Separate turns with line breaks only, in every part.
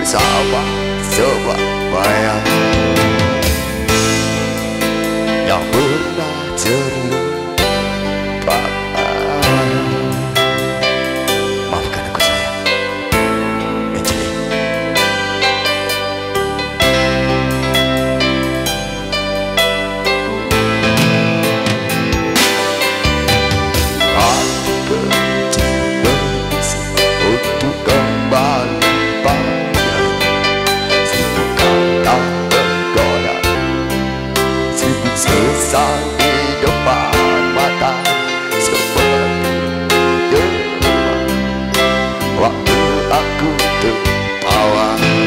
bersama sebuah bayang yang pernah terlupakan. Maafkan aku sayang, Angeli. Hati kecil berbisik untuk kembali pada seribu kata tergoda, seribu sesal di depan mata, seperti demam waktu aku tertawa.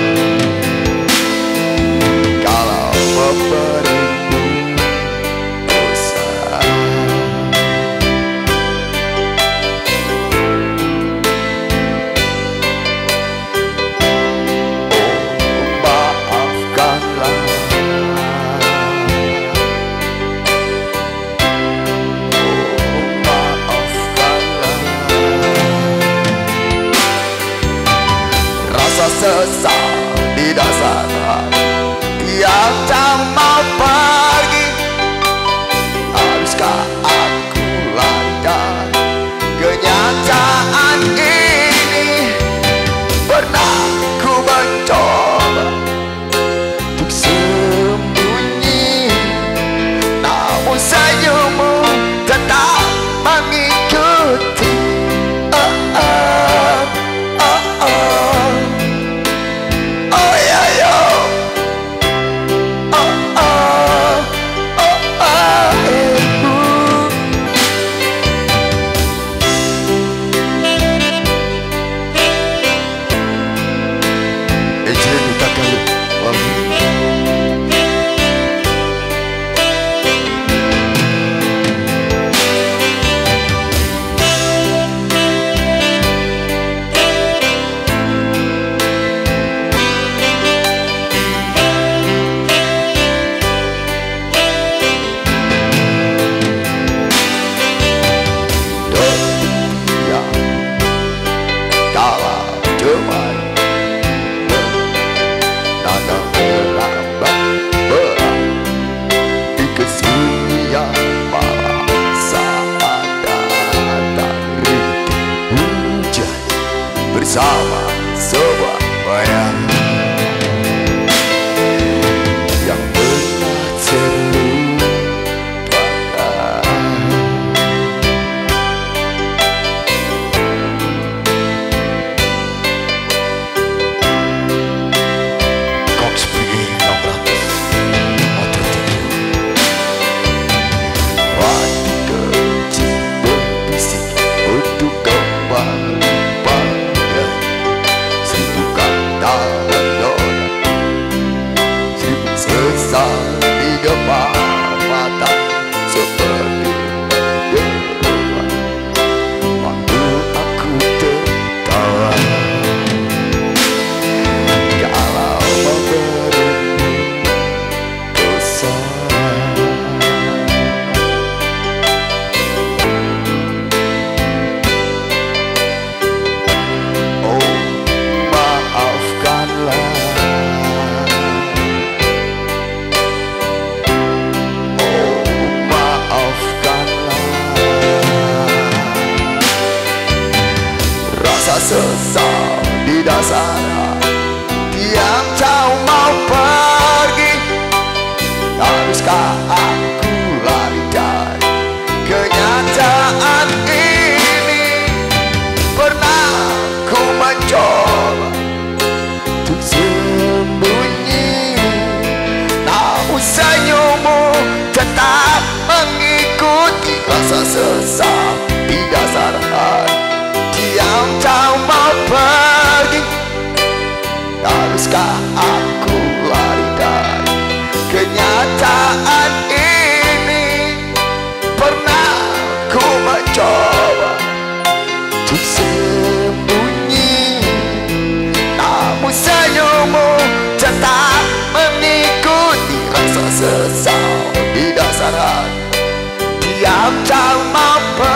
Kalau memberimu dosa, maafkanlah. Maafkanlah. Rasa sesal di dasar hati yang tak mau pergi. Haruskah aku lari kenyataan ini? Pernah ku mencoba untuk sembunyi, namun senyummu tetap mengikuti. Oh yeah, yo. Angeli minta kamu bersama sebuah bayang yang pernah terlupakan. Cox pergi nomor 100 motor tidur. Hati kecil berbisik untuk kembali pada seribu kata tergoda, seribu sesal di depan mata, seperti demam waktu aku tertawa. Kalau memberimu dosa, oh maafkanlah. Oh maafkanlah. Rasa sesal di dasar hati yang tak mau pergi. Haruskah aku lari dari kenyataan ini? Pernah ku mencoba untuk sembunyi, namun senyummu tetap mengikuti. Rasa sesal di dasar hati yang tak mau pergi. Haruskah aku lari dari kenyataan ini? Pernah ku mencoba untuk sembunyi, namun senyummu tetap mengikuti. Rasa sesal di dasar hati yang tak mau pergi.